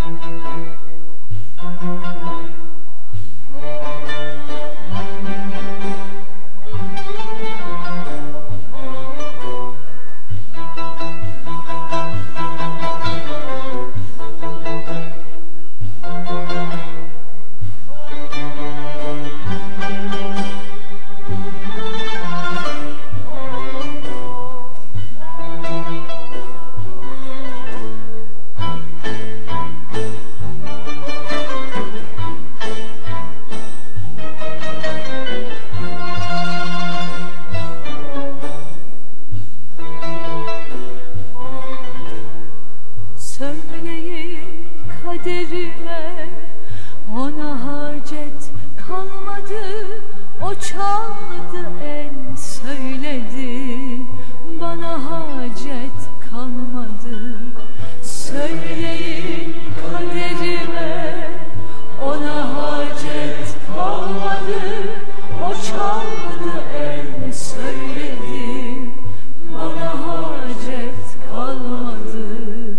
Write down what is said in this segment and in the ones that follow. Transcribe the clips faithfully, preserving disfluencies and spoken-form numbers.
kaderime, ona hacet kalmadı. O çaldı el söyledi, bana hacet kalmadı. Söyleyin kaderime, ona hacet kalmadı. O çaldı el söyledi, bana hacet kalmadı.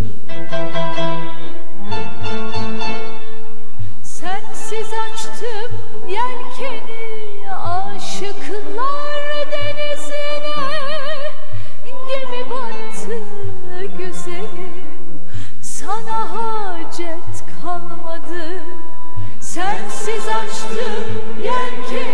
Sensiz açtım yelkeni aşıklar denizine. Gemi battı güzelim, sana hacet kalmadı. Sensiz açtım yelkeni